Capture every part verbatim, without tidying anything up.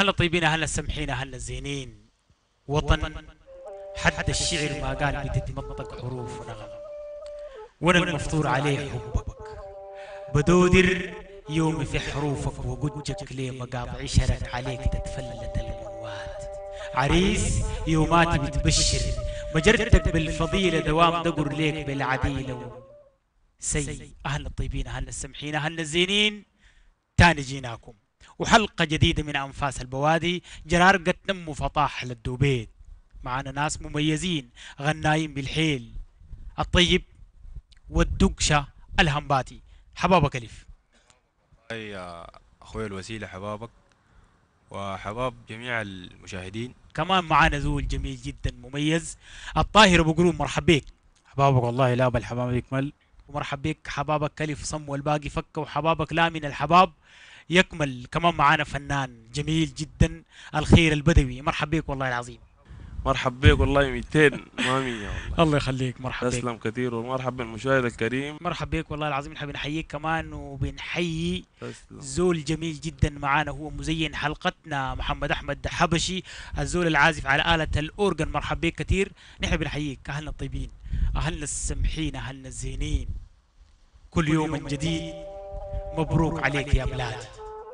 أهلا الطيبين، أهلا السمحين، أهلا الزينين. وطن حتى الشعر ما قال بتتمطق حروف ونغم، وانا المفطور عليه حبك بدودر يومي في حروفك وقجك ليه مقاطع شرك عليك تتفلت المنوات. عريس يوماتي بتبشر مجرتك بالفضيلة دوام دقر ليك بالعديلة سي. أهلا الطيبين، أهلا السمحين، أهلا الزينين. تاني جيناكم وحلقة جديدة من أنفاس البوادي. جرارقة نمو فطاح للدوبيت، معنا ناس مميزين غنايين بالحيل، الطيب والدقشة الهمباتي. حبابك ألف. أي يا أخوي الوسيلة، حبابك وحباب جميع المشاهدين. كمان معانا زول جميل جدا مميز، الطاهر أبو قروم. مرحب بك حبابك. والله لا بالحباب يكمل. ومرحب بك حبابك ألف صم والباقي فكة، وحبابك لا من الحباب يكمل. كمان معانا فنان جميل جدا الخير البدوي. مرحب بك والله العظيم. مرحب بك والله مئتين ما مية والله. الله يخليك. مرحب بك. تسلم كثير ومرحب بالمشاهد الكريم. مرحب بك والله العظيم. نحب نحييك كمان وبنحيي تسلم. زول جميل جدا معانا هو مزين حلقتنا محمد احمد حبشي، الزول العازف على آلة الأورجن. مرحب بك كثير. نحن بنحييك. أهلنا الطيبين، أهلنا السمحين، أهلنا الزينين. كل يوم جديد مبروك عليك يا بلاد،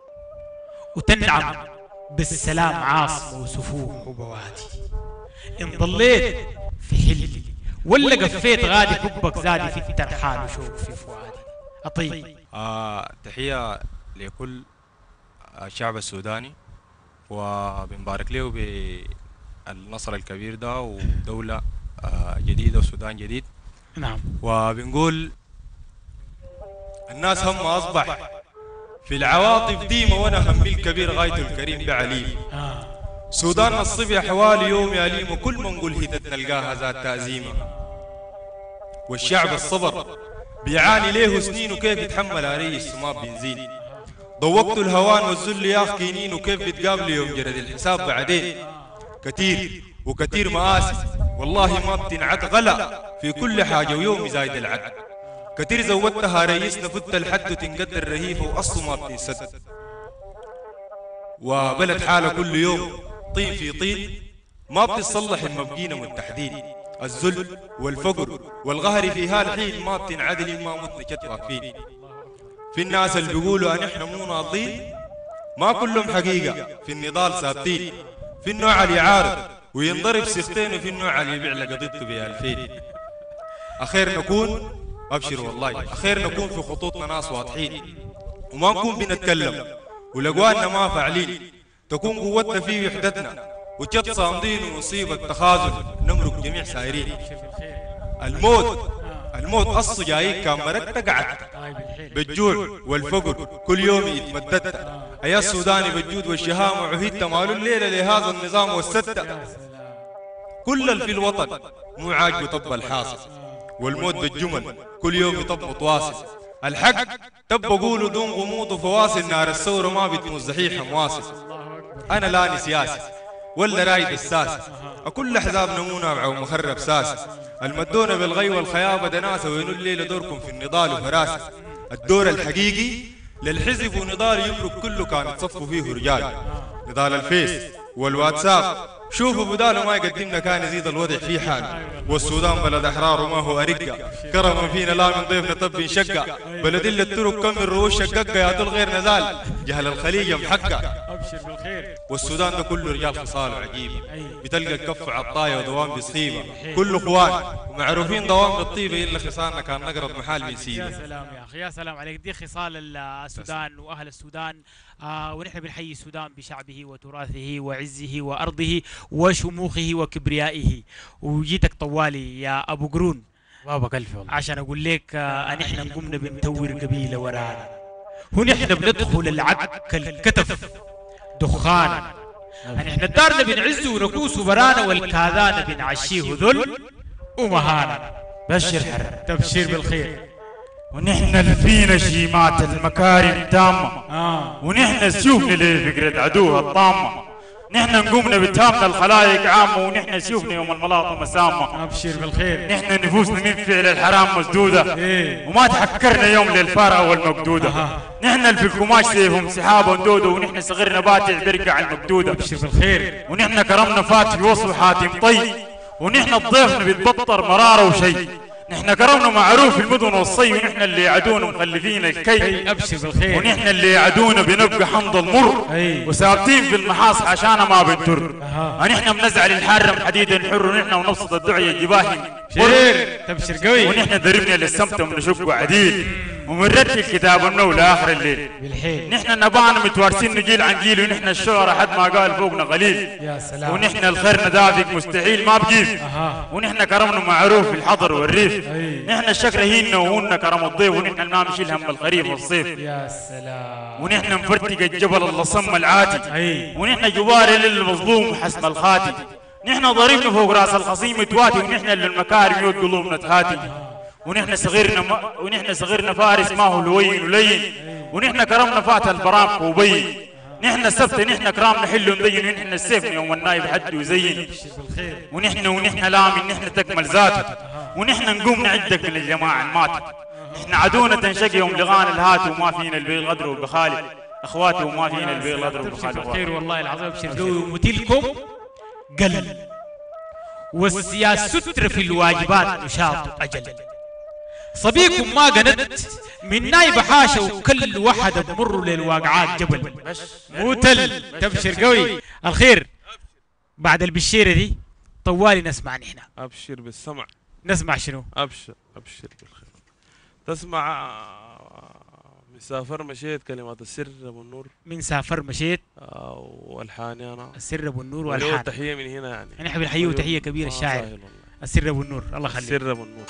وتنعم بالسلام عاصم وسفوح وبوادي. إن ضليت في حلي ولا قفيت غادي حبك زادي في الترحال وشوق في فؤادي. أطيب آه تحية لكل الشعب السوداني، وبنبارك له بالنصر الكبير ده ودولة آه جديدة وسودان جديد. نعم. وبنقول الناس هم أصبح في العواطف ديمة، وانا همي الكبير غاية الكريم بعليم. آه. سودان الصبح حوالي يوم أليم، وكل ما نقول هدت نلقاها ذات تأزيمة. والشعب الصبر بيعاني ليه سنين، وكيف يتحمل عليه السماء بنزين. ضوقت الهوان والذل يا كينين، وكيف بتقابل يوم جرد الحساب بعدين. كتير وكتير مآسي والله ما بتنعد، غلا في كل حاجة ويوم زايد العد. كتير زودتها رئيسنا فت الحد وتنقدر رهيفة وأصله ما بتنسد. وبلد حالة كل يوم طين في طين، ما بتتصلح إن ما بقينا متحدين. الذل والفقر والقهر في هالحين ما بتنعدل ما متنا جد واقفين. في الناس اللي بيقولوا أن احنا مو ناضلين، ما كلهم حقيقة في النضال ثابتين. في النوع اللي يعارض وينضرب سيختين، وفي النوع اللي يبيع لقضيته بألفين. أخير نكون أبشر والله أخير نكون في خطوطنا ناس واضحين، وما نكون بنتكلم ولقواننا ما فاعلين. تكون قوتنا في وحدتنا وجد صامدين، ونصيب التخاذل نمرق جميع سائرين. الموت الموت أصله جايك كان مرقت قعدت بالجوع والفقر كل يوم يتمددت. أيا السوداني بالجود والشهامة وعهدت مالو الليلة لهذا النظام والستة. كل اللي في الوطن مو عاجبه طب الحاصل، والموت بالجمل كل يوم يطب متواصل. الحق تب بقوله دون غموض وفواصل، نار الثورة ما بتموت زحيحة مواصل. أنا لاني سياسي ولا رايد الساسي، أكل أحزاب نمونة ومخرب ساسي. المدونة بالغي والخيابة دناسة، وينو الليلة دوركم في النضال وفراسة. الدور الحقيقي للحزب ونضال يمرق كله كانت صفوا فيه رجال. نضال الفيس والواتساب شوفوا بداله ما يقدمنا كان يزيد الوضع في حاله. والسودان بلد احرار وما هو ارقه، كرما فينا لا من ضيفنا طب شقه. بلد الا الترك كم الرؤوس شققه، يا دول غير نزال جهل الخليج محقه. أبشر بالخير. والسودان ده كله رجال خصال عجيبه، بتلقى الكف عطايه ودوام بصيبه. كله اخوان ومعروفين دوام بالطيبه، الا خصالنا كان نقرب محال بنسيبه. يا سلام يا اخي، يا سلام عليك. دي خصال السودان واهل السودان. آه ونحن بنحيي السودان بشعبه وتراثه وعزه وارضه وشموخه وكبريائه. وجيتك طوالي يا ابو قرون بابك الف والله، عشان اقول لك آه ان احنا قمنا بنتور قبيله ورانا، ونحن بندخل العك الكتف دخانا. ان احنا دارنا بنعز ونكوس برانا، والكاذان بنعشيه ذل ومهانا. بشر حر تبشير بالخير. ونحن اللي فينا شيمات المكارم تامة، آه. ونحن سيوفنا لفكرة عدوها الطامة. نحن نقومنا باتهامنا الخلائق عامة ونحن سيوفنا يوم الملاط مسامة. ابشر بالخير. نحن نفوسنا من فعل الحرام مسدودة إيه؟ وما تحكرنا يوم للفارة والمقدودة. أه. نحن اللي في القماش سيفهم سحابة وندودة ونحن صغرنا باتع برقع المقدودة. ابشر بالخير. ونحن كرمنا فاتح وصل حاتم طي ونحن الضيفنا بيتبطر مرارة وشي. نحن كرمنا معروف المدن والصي ونحن اللي يعدونا مخلفين الكي. ابشر بالخير. ونحن اللي يعدونا بنبقى حمض المر وثابتين في المحاص عشان ما بنتر. ونحن بنزعل الحرم حديد الحر ونحن ونبسط الدعية الجباهي شير تبشر قوي. ونحن ضربنا للسمت وبنشق عديد ومنرتل كتاب النول لاخر الليل. بالحيل. نحن نبانا متوارثين نجيل عن جيل ونحن الشهرة حد ما قال فوقنا قليل. يا سلام. ونحن الخير ندافق مستحيل ما بجيب. ونحن كرمنا معروف في الحضر والريف. نحن الشكر هينا وهن كرم الضيف ونحن ما نشيل هم الخريف والصيف. يا سلام. ونحن نفرتق الجبل اللي صم العاتي. ونحن جواري للمظلوم حسب الخاتي. نحن ضربنا فوق راس الخصيم تواتي ونحن للمكارم يود قلوبنا تهاتي. ونحن صغيرنا ما ونحن صغيرنا فارس ما هو لوين ولين. ونحن كرمنا فات البرامق وبين. نحن السبت نحن كرامنا حلو نبين ونحن السيف يوم النايب حد وزين. ونحن ونحن لامن نحن تكمل ذاته. ونحن نقوم نعدك من الجماعة الماتت. نحن عدونا تنشق يوم لغان الهات وما فينا البي الغدر والبخالي اخواتي وما فينا البي الغدر والبخالي. خير والله العظيم. ابشر قوي. ومثلكم قل والسياسة ستر في الواجبات نشاط أجل. صبيكم ما قنت من نايب حاشا وكل واحد بمر للواقعات جبل موتل. تبشر قوي. الخير بعد البشيرة دي طوالي نسمع نحن. ابشر بالسمع. نسمع شنو؟ ابشر ابشر بالخير. تسمع مسافر مشيت كلمات السر ابو النور. من سافر مشيت والحاني انا السر ابو النور والحان. تحيه من هنا يعني. نحن بنحييه تحيه كبيره الشاعر السر ابو النور. الله يخليك. السر ابو النور.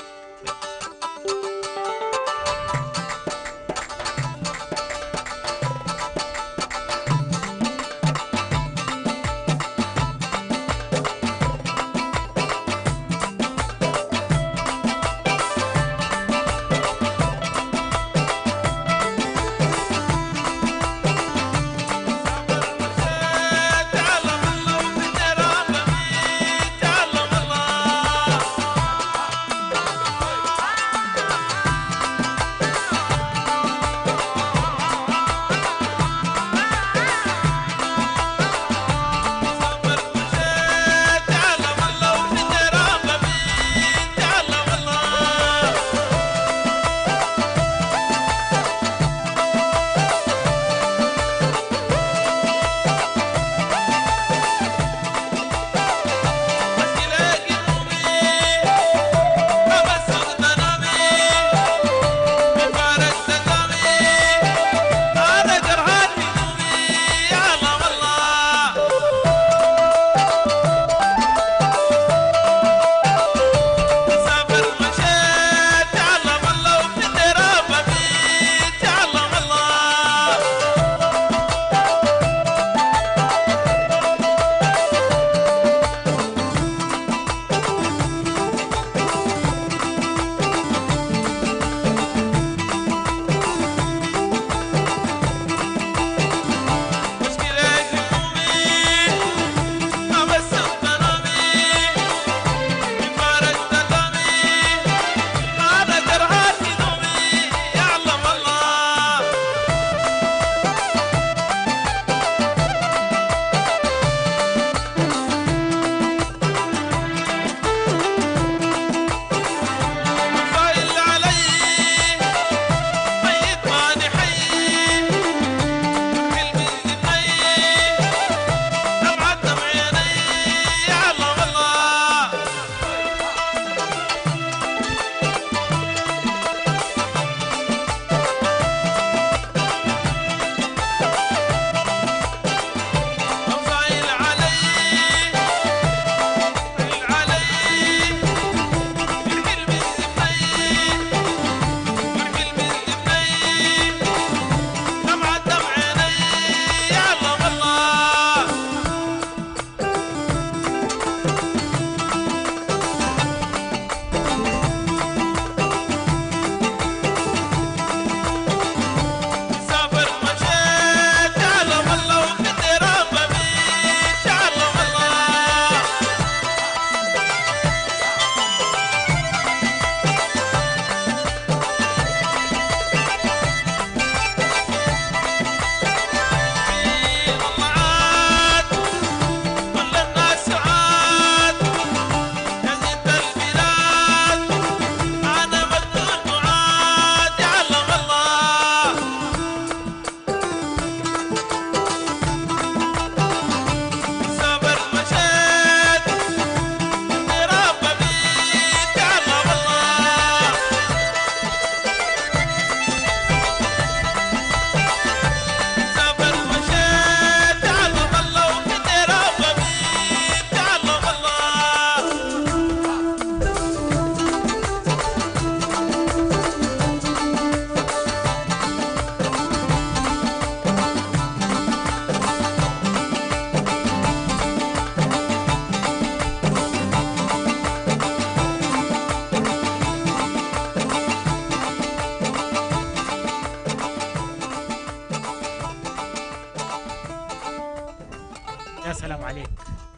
يا سلام عليك.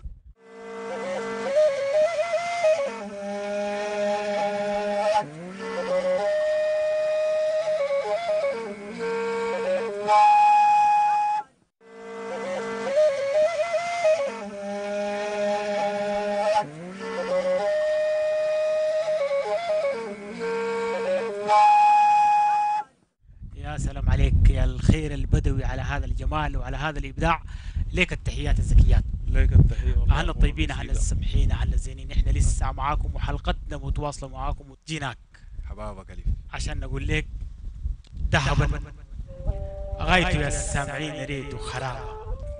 يا سلام عليك يا الخير البدوي على هذا الجمال وعلى هذا الابداع. ليك التحيات الزكيات. لك التحيه والله. اهلا الطيبين اهلا السمحين اهلا الزينين. احنا لسه معاكم وحلقتنا متواصله معاكم وجيناك حبابك الف عشان نقول لك ذهبا غايته يا السامعين ريت خرابه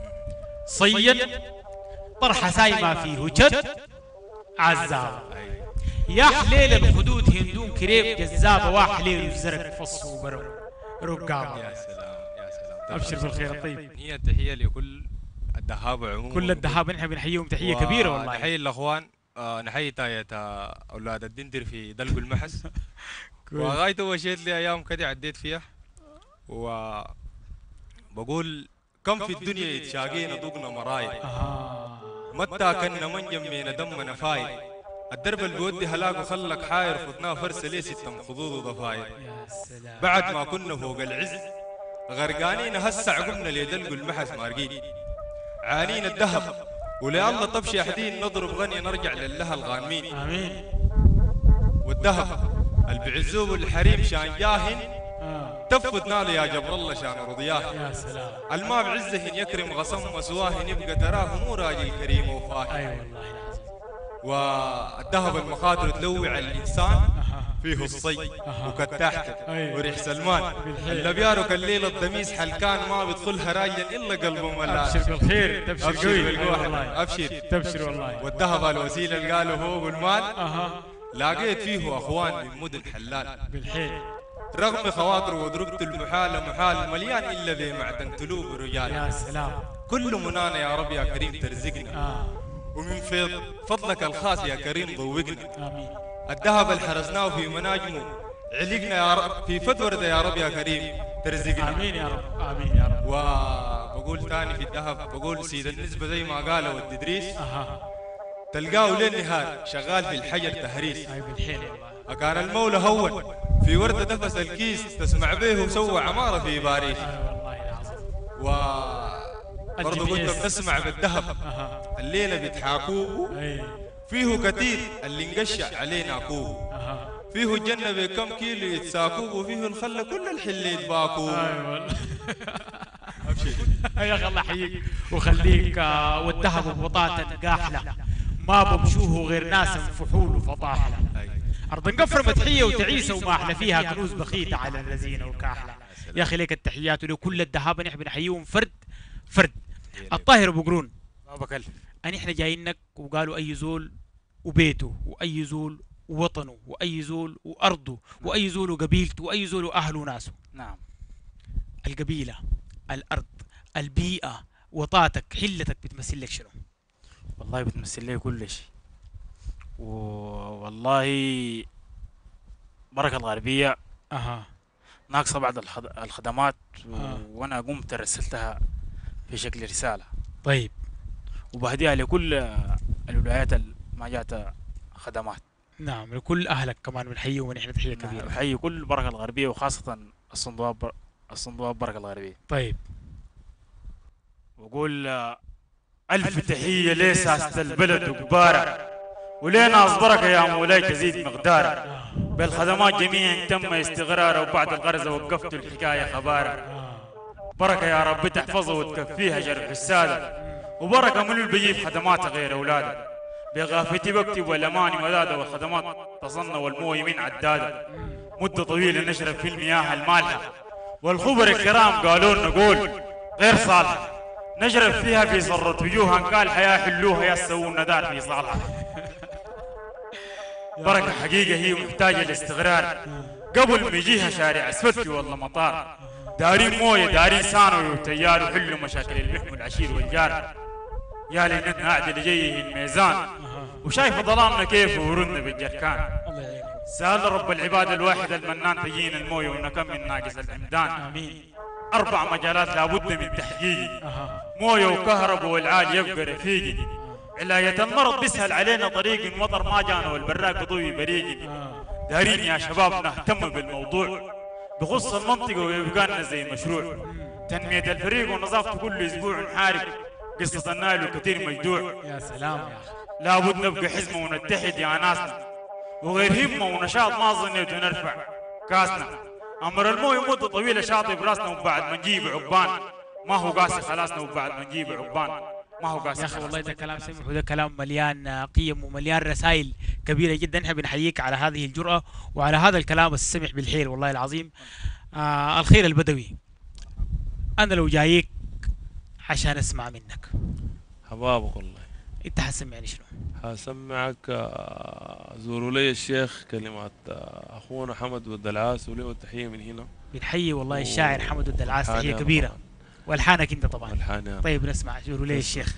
صيد طرحه سايمه فيه جد عزاب يا حليل الخدود هندون كريب جذابه واحليل الزرق فص وبرو رقابه. يا سلام يا سلام. ابشر بالخير الطيب. هي تحيه لكل الدهابه عموما. كل الدهاب نحن بنحييهم تحيه كبيره والله. نحيي الاخوان. آه نحيي تاية اولاد الدندر في دلق المحس. وغايته وشيت لي ايام كده عديت فيها و بقول كم في الدنيا يتشاقينا ذوقنا مرايا متى كنا من جمينا دمنا فايد الدرب اللي بيودي هلاك وخلك حاير خذناه فرسه ليه ستم خضوض وضفاير بعد ما كنا فوق العز غرقانين هسه عقبنا ليدلقوا المحس مارقين عانين الذهب ولله الله طبش احدين نضرب غني نرجع لله الغانمين امين. والذهب اللي بعزوه الحريم شان جاهن تفت ناله يا جبر الله شان رضياه. يا سلام. الما بعزهن يكرم غصم مسواهن يبقى تراه مو راجل كريم وفاهن. اي والله العظيم. والذهب المخاطر تلوع الانسان فيه الصي وكتاحته وريح سلمان اللي بيارك الليل الدميس حلكان ما بيدخلها راجل الا قلبه ملان. ابشر بالخير تبشر ابشر قوي بالقوة ابشر تبشر والله. والذهب الوسيله اللي قالوا فوق المال اها لاقيت فيه اخوان من مدن حلال بالحيل. رغم خواطر وضربت المحال محال مليان الا بمعدن تلوب رجال. يا سلام. كل منانا يا رب يا كريم ترزقنا آه. ومن فيض فضلك الخاص يا كريم ضوقنا. امين. الذهب اللي حرسناه في مناجمه علقنا يا رب في فتورة يا رب يا كريم ترزقنا. امين يا رب امين يا رب. وبقول ثاني في الذهب بقول سيد النسبة زي ما قالوا والتدريس اها تلقاه ليل نهار شغال في الحجر تهريس. اي بالحيل والله. كان المولى هون في وردة نفس الكيس تسمع به وسوى عمارة في باريس. اي والله العظيم. و برضه كنت بتسمع بالذهب اها الليلة بيتحاكوه اي فيه كثير اللي انقشع علينا اكوه اها فيه الجنة بكم كيلو يتساكوه وفيه الخلة كل الحل يتباكوه. اي والله. يا اخي الله يحييك وخليك. آه، والذهب ببطاطا قاحله ما بمشوه غير ناس فحول وفطاحله. ارض نقفر مدحيه وتعيسه وما احلى فيها كنوز بخيته على الرزينه وكاحله. يا اخي ليك التحيات ولكل الدهابه نحن بنحييهم فرد فرد. الطاهر ابو قرون بابك الف. ان احنا جايينك وقالوا اي زول وبيته واي زول ووطنه واي زول وارضه واي زول وقبيلته واي زول واهله وناسه. نعم. القبيله الارض البيئه وطاتك حلتك بتمثل لك شنو؟ والله بتمثل لي كل شيء. والله بركة الغربية اها ناقصة بعض الخد... الخدمات و... آه. وانا قمت رسلتها في شكل رسالة. طيب. وبهديها لكل الولايات اللي ما جات خدمات. نعم لكل اهلك كمان بنحييهم ونحن تحيه كبيره. بحيي كل بركة الغربية وخاصة الصندوق بر... الصندوق بركة الغربية. طيب. وقول ألف تحية لساسة البلد وكبارة ولينا أصبرك يا مولاي تزيد مقدارة بالخدمات جميعا تم استغراره وبعد الغرزة وقفت الحكاية خبارة. بركة يا رب تحفظه وتكفيها جرح السادة وبركة من اللي بيجيب خدمات غير أولاده بغافتي بكتب والأماني مدادة والخدمات تصنى والمويه من عدادة مدة طويلة نشرب في المياه المالحة والخبر الكرام قالوا لنا قول غير صالحة نشرب فيها في صرة وجوها قال حياة حلوها يا سووا ندار في صالحة. بركة حقيقة هي محتاجة لاستغرار قبل ما يجيها شارع اسفلتي والله مطار دارين مويه دارين ثانوي وتيار وحلوا مشاكل البحم والعشير والجار. يا ليلتنا قاعد اللي جايه الميزان وشايف ظلامنا كيف ورنا بالجركان. سأل رب العباد الواحد المنان تجينا المويه ونكم من ناقص العمدان. امين. أربع مجالات لابد من تحقيقي، مويه وكهرباء والعال يبقى رفيقي، علاية المرض بيسهل علينا طريق المطر ما جانا والبراق بضوي بريقي. دارين يا شباب نهتم بالموضوع بخص المنطقة ويبقى لنا زي المشروع، تنمية الفريق ونظافته كل أسبوع نحارب، قصة النايل وكثير مجدوع. يا سلام يا أخي. لابد نبقى حزمة ونتحد يا ناسنا، وغير همة ونشاط ما ظنيت نرفع كاسنا. أمر المويه مدة طويلة شاطئ براسنا وبعد ما نجيب عقبان، ما هو قاسي خلاصنا وبعد ما نجيب عقبان ما هو قاسي. يا اخي والله ده كلام سمح وده كلام مليان قيم ومليان رسائل كبيره جدا. احنا بنحييك على هذه الجرأه وعلى هذا الكلام السمح بالحيل والله العظيم. آه الخير البدوي، انا لو جايك عشان اسمع منك حبابك والله. انت حسمعني شنو؟ هسمعك آه، زوروا لي الشيخ كلمات آه، اخونا حمد والدلعاس وله التحيه من هنا. بنحيي والله الشاعر حمد الدلعاس تحيه والحاني كبيره طبعاً. والحانك انت طبعا. والحاني أنا. طيب نسمع زوروا لي الشيخ.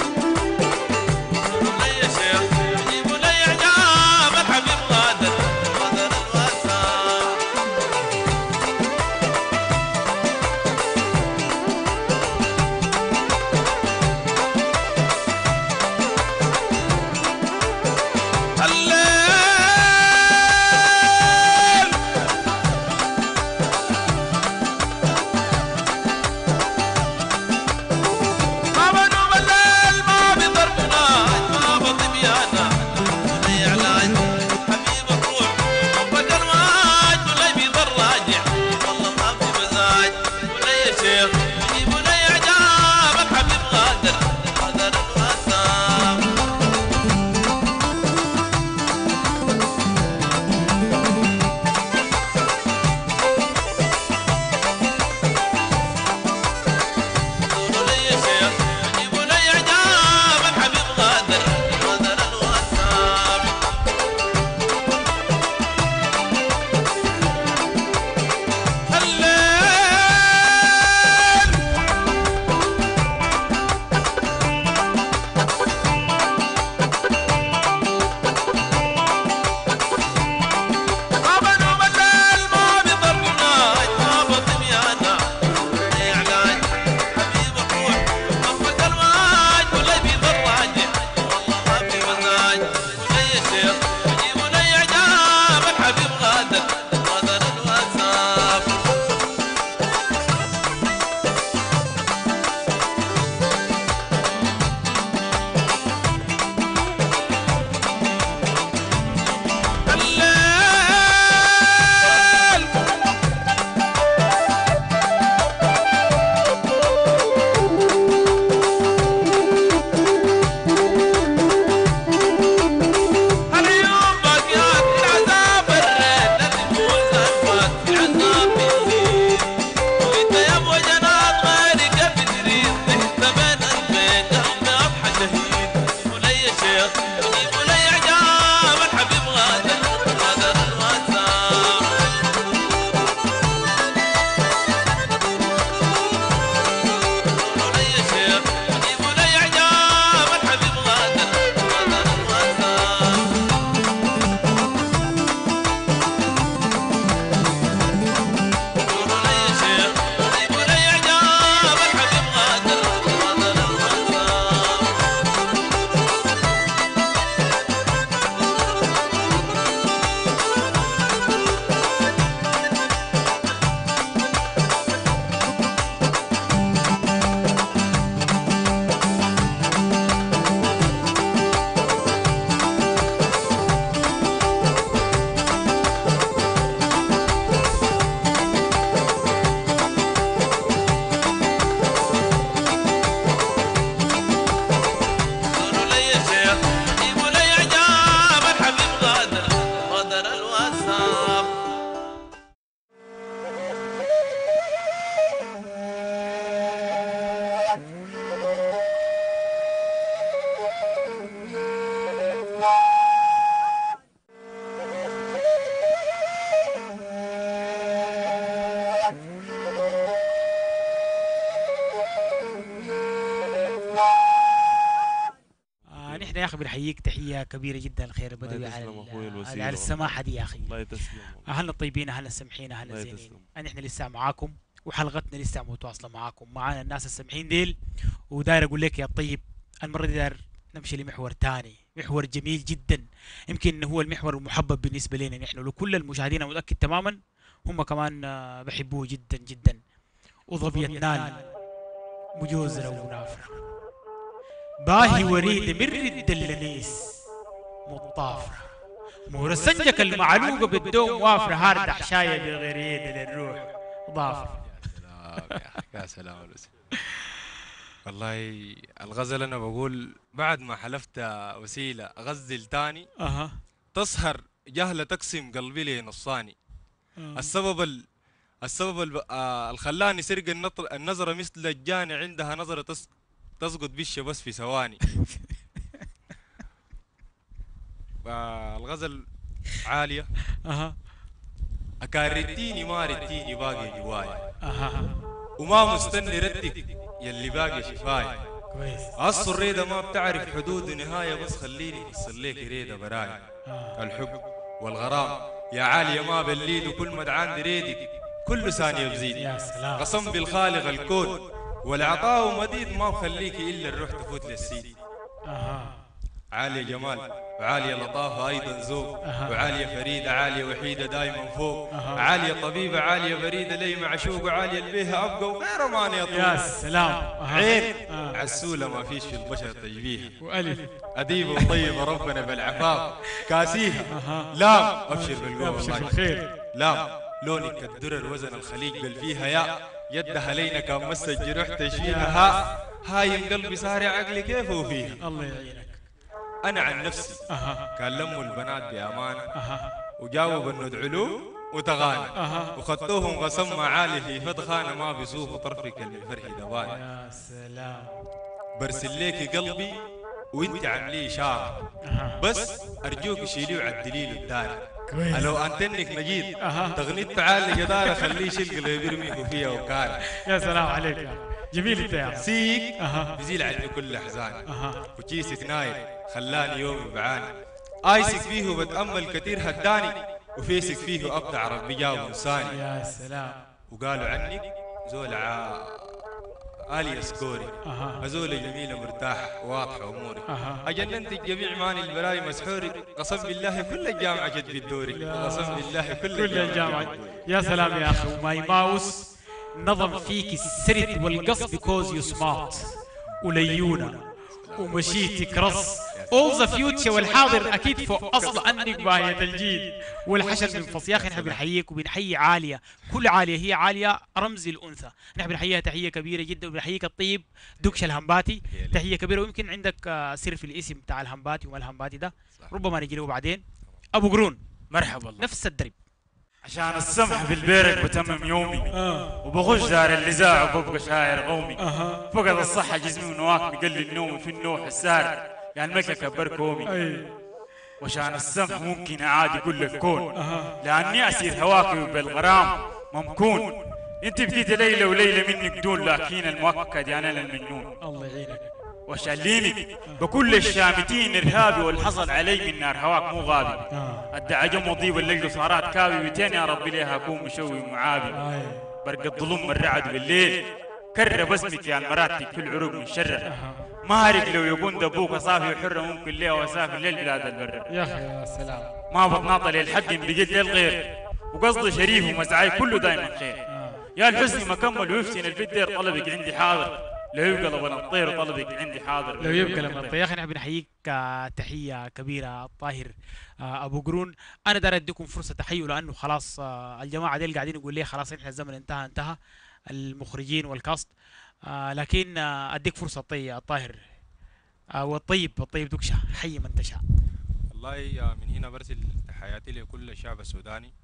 جيبوا لي عجاب الحبيب غادر يا اخي بنحييك تحيه كبيره جدا الخير البدوي على تسلم أخوي ال- الوسيلة على السماحه دي يا اخي. الله تسلم. اهلنا الطيبين اهلنا السمحين اهلنا الله الزينين، يتسلم. ان احنا لسه معاكم وحلقتنا لسه متواصله معاكم معانا الناس السمحين ديل. وداير اقول لك يا طيب المره دي داير نمشي لمحور تاني، محور جميل جدا، يمكن هو المحور المحبب بالنسبه لنا نحن ولكل المشاهدين، أنا متاكد تماما هم كمان آه، بحبوه جدا جدا. وظبية نال مجوزرة ونافرة باهي وريد من رد اللنيس مطافرة مهر سنجك المعلوقة بالدوم وافرة هارد حشاية بغير يد للروح ضافرة. سلام يا أخي، يا سلام الوسيلة. والله الغزل أنا بقول بعد ما حلفت وسيلة أغزل تاني اها تسهر جهلة تقسم قلبي لي نصاني. السبب ال... السبب ال... آه الخلاني سرق النطر... النظرة مثل الجاني عندها نظرة تس... تسقط بش بس في ثواني. آه الغزل عالية. اها أكارتيني ما ردتيني باقي جواي اها وما مستني ردك يلي باقي شفاي. كويس. أصل الريدة ما بتعرف حدود ونهاية بس خليني أصليك ريدة براي. الحب والغرام يا عالية ما بليد وكل مدعان ريدك كل ثانية بزيد. يا سلام. قسم بالخالق الكون والعطاء مديد ما بخليك إلا الروح تفوت للسيد. اها عالية جمال وعالية لطافة أيضا ذوق وعالية فريدة عالية وحيدة دايما فوق عالية طبيبة عالية بريدة لي معشوق وعالية البيها أبقى وغير ماني يا أطول سلام. أها. عين آه. عسولة ما فيش في البشر تشبيها والف أديبة وطيبة ربنا بالعفاف كاسيها لام أبشر بالقوة ابشر والله. بالخير. لام لونك كالدرر وزن الخليج بل فيها يا يدها لينا كان مس الجروح تشفيها ها هايم قلبي ساري عقلي كيف وفيها. الله يعينك. أنا عن نفسي اها كان لموا البنات بأمانة اها وجاوبوا انه ادعوا وتغانى أها. وخدتوهم غسم عالي في فدخانة ما بيصوفوا طرفك الفرح دبانة. يا سلام. برسل ليكي قلبي وانت عامليه شعر اها بس ارجوك شيليه وعدلي له الدار. كويس. لو انتنك نجيد أها. تغنيت تعال جدارة خليه شلق اللي بيرميه فيها وكار. يا سلام عليك يا أخي. جميل انت يا أخي. سيك أها. بزيل عني كل احزان اها وكيسك نايم خلاني يومي بعاني. آيسك فيه وبتأمل كتير هداني وفيسك فيه أبدع ربي جاوب انساني. يا سلام. وقالوا عنك زول ع... آلية سكوري اها أزول جميلة مرتاح واضحة أموري. اها أجننت الجميع ماني البراي مسحوري قسم بالله كل الجامعة جد بالدوري قسم بالله كل كل الجامعة. يا سلام يا اخي. وماي ماوس نظم فيك السرد والقص because you smart وليونة ومشيتك رص all the future والحاضر اكيد فوق اصل انك باهية الجيل والحشد من فص. يا اخي نحن بنحييك وبنحيي عالية، كل عالية هي عالية رمز الانثى، نحن بنحييها تحية كبيرة جدا وبنحييك الطيب دكش الهمباتي تحية كبيرة. ويمكن عندك آه، سر في الاسم بتاع الهمباتي وما الهمباتي ده ربما نجي له بعدين. ابو قرون مرحبا الله. نفس الدرب. عشان السمح بالبيرك بتمم يومي اه وبخش دار النزاع وببقى شاعر قومي. اها فقد الصحة جسمي ونواك بقلل النوم في النوح السار يعني مكة كبر كومي. اي وشان السمح ممكن عادي كل الكون لأني أسير هواك بالغرام ممكون. انت بديت ليلة وليلة منك دون لكن المؤكد يعني أنا المجنون. الله يعينك. وشلينك بكل الشامتين إرهابي والحصل علي من نار هواك مو غابي. اه الدعجة مضيب الليل صارات كابي بيتين يا ربي ليها أكون مشوي ومعابي. اي برق الظلم الرعد بالليل كرب اسمك يا المراتب في العروق من شرر. مارق لو يكون دبوك صافي وحرة ممكن ليه وسافر ليل بلاد البر. يا اخي يا سلام. ما بطناطة للحق بقيت للغير وقصدي شريف ومزعاي كله دايما خير. يا الحسن ما كمل ويفتن الفدير طلبك عندي حاضر لو يبقى لبن الطير طلبك عندي حاضر لو يبقى لما الطير. يا اخي نحن بنحييك آه، تحيه كبيره الطاهر آه، ابو قرون. انا داير اديكم فرصه تحيه لانه خلاص آه، الجماعه ديل قاعدين يقول لي خلاص احنا الزمن انتهى انتهى المخرجين والكاست آه، لكن آه، اديك فرصه طي الطاهر آه، والطيب الطيب دكشه حي من تشاء. والله من هنا برسل تحياتي لكل الشعب السوداني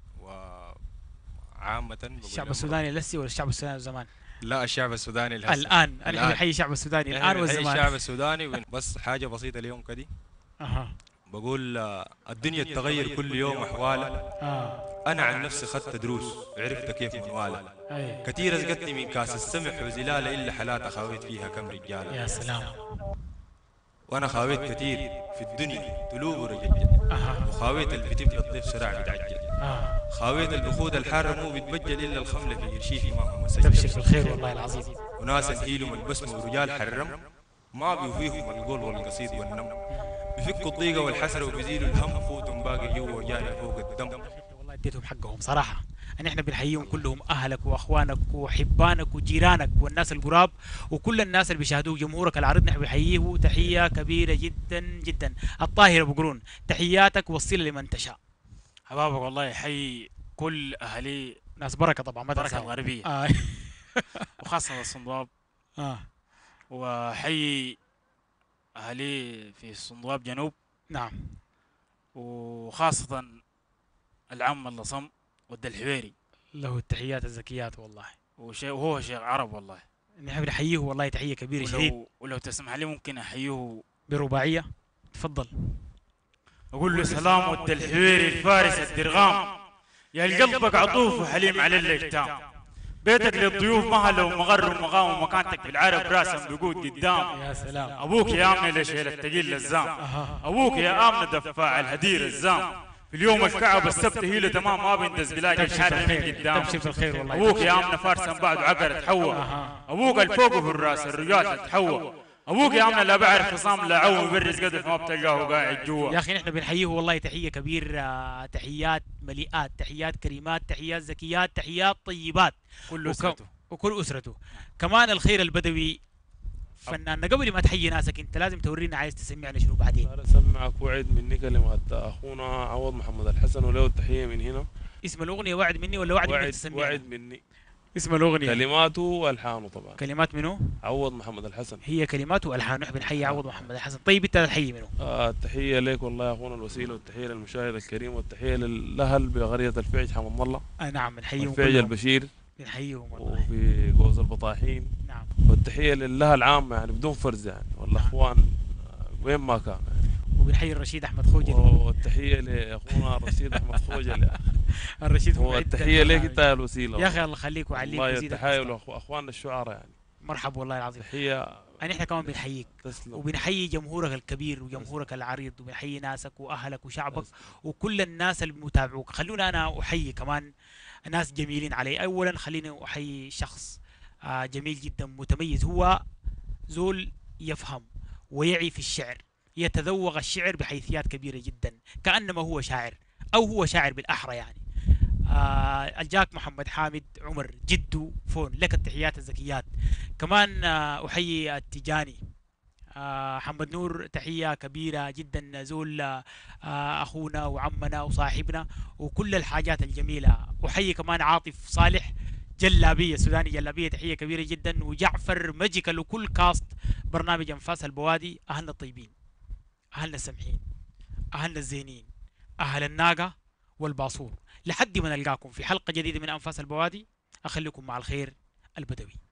وعامة بقول الشعب لهم السوداني لسي ولا الشعب السوداني زمان؟ لا الشعب السوداني الهسه. الان انا الآن. بنحيي الشعب السوداني إحنا الان بنحيي والزمان. الشعب السوداني وين- بس حاجة بسيطة اليوم كدي اها بقول آه، الدنيا تتغير كل يوم أحوالها. اه أنا عن نفسي خدت دروس عرفت كيف منوالها. اي كثير رزقتني من كاس السمح وزلالة إلا حالات أخويت فيها كم رجالة. يا سلام. وانا خاويت كثير في الدنيا تلوب ورجل، وخاويت اللي بتبقى الضيف سرع بتعجل، خاويت البخود الحار مو بتبجل الا الخمله في يرشيفي ما هو مسجل. تبشر بالخير والله العظيم. وناس هيلهم البسمه ورجال حرم ما بيوفيهم القول والقصيد والنم، بفكوا الضيقه والحسره وبيزيلوا الهم فوتهم باقي جوا جاري فوق الدم. والله اديتهم حقهم صراحه. ان احنا بنحييهم كلهم، اهلك واخوانك وحبانك وجيرانك والناس القراب وكل الناس اللي بيشاهدوه، جمهورك العريض نحن بنحييه تحيه كبيره جدا جدا. الطاهر ابو قرون تحياتك وصلها لمن تشاء. حبابك والله يحيي كل اهالي ناس بركه طبعا ما بركه تنساهم. الغربيه آه. وخاصه الصندواب، اه وحيي اهالي في الصندواب جنوب، نعم، وخاصه العم اللصم والدلحويري، له التحيات الزكيات والله. وشيء وهو شيخ عرب والله. نحن بنحييه والله تحيه كبيره شديد. ولو, ولو تسمح لي ممكن احييه برباعيه، تفضل. اقول له سلام والدلحويري الفارس الدرغام، يا قلبك عطوف وحليم على الايتام، بيتك للضيوف مهلا ومغر ومقام، ومكانتك في العرب راسا بيقود قدام. يا سلام. ابوك يا امنه لشيل الثقيل للزام، ابوك يا امنه دفاع الهدير الزام، في اليوم الكعب السبت هي تمام ما بيندز بلاقي الحر من قدام. تمشي بالخير والله. ابوك يا امنه فارسا بعد عقر تحوى، ابوك الفوق في الراس الرجال تتحوى، ابوك يا امنه لا بعرف خصام لا عو يبرز قدف ما بتلقاه قاعد جوا. يا اخي نحن بنحييه والله تحيه كبير. آه، تحيات مليئات، تحيات كريمات، تحيات زكيات، تحيات طيبات. كل وك- اسرته وكل اسرته. كمان الخير البدوي فنان. قبل ما تحيي ناسك انت لازم تورينا عايز تسمعنا شنو بعدين. انا اسمعك وعد مني كلمات اخونا عوض محمد الحسن وله التحيه من هنا. اسم الاغنيه وعد مني ولا وعد, منك وعد تسمعنا؟ وعد مني. اسم الاغنيه كلماته والحانه طبعا. كلمات منو؟ عوض محمد الحسن. هي كلمات والحان. نحن بنحيي عوض محمد الحسن. طيب انت تحيي منو؟ آه التحيه لك والله يا اخونا الوسيله، والتحيه للمشاهد الكريم، والتحيه للاهل بقريه الفعج حمد الله، آه نعم بنحييهم الفعج كلهم. البشير، بنحييهم والله. وفي جوز البطاحين. نعم. والتحيه لله العامه يعني بدون فرز يعني، والاخوان آه، وين ما كان يعني. وبنحيي الرشيد احمد خوجلي. والتحيه لاخونا الرشيد احمد خوجلي. الرشيد هو والتحيه لك انت يا الوسيله. يا اخي الله يخليك ويعليك والله ويزيدك. التحيه لاخواننا الشعراء يعني. مرحبا والله العظيم. تحيه. يعني احنا كمان بنحييك تسلم. وبنحيي جمهورك الكبير وجمهورك العريض، وبنحيي ناسك واهلك وشعبك وكل الناس اللي بيتابعوك. خلونا انا احيي كمان ناس جميلين علي. اولا خليني احيي شخص آه جميل جدا متميز، هو زول يفهم ويعي في الشعر، يتذوق الشعر بحيثيات كبيرة جدا كأنما هو شاعر أو هو شاعر بالأحرى يعني. آه الجاك محمد حامد عمر جدو فون، لك التحيات الزكيات. كمان آه أحيي التجاني آه محمد نور، تحية كبيرة جدا، زول آه أخونا وعمنا وصاحبنا وكل الحاجات الجميلة. أحيي كمان عاطف صالح جلابية سوداني جلابية، تحية كبيرة جدا. وجعفر ماجيكال وكل كاست برنامج أنفاس البوادي. أهلنا الطيبين، أهلنا السمحين، أهلنا الزينين، أهل الناقة والباصور. لحد ما نلقاكم في حلقة جديدة من أنفاس البوادي، أخليكم مع الخير البدوي.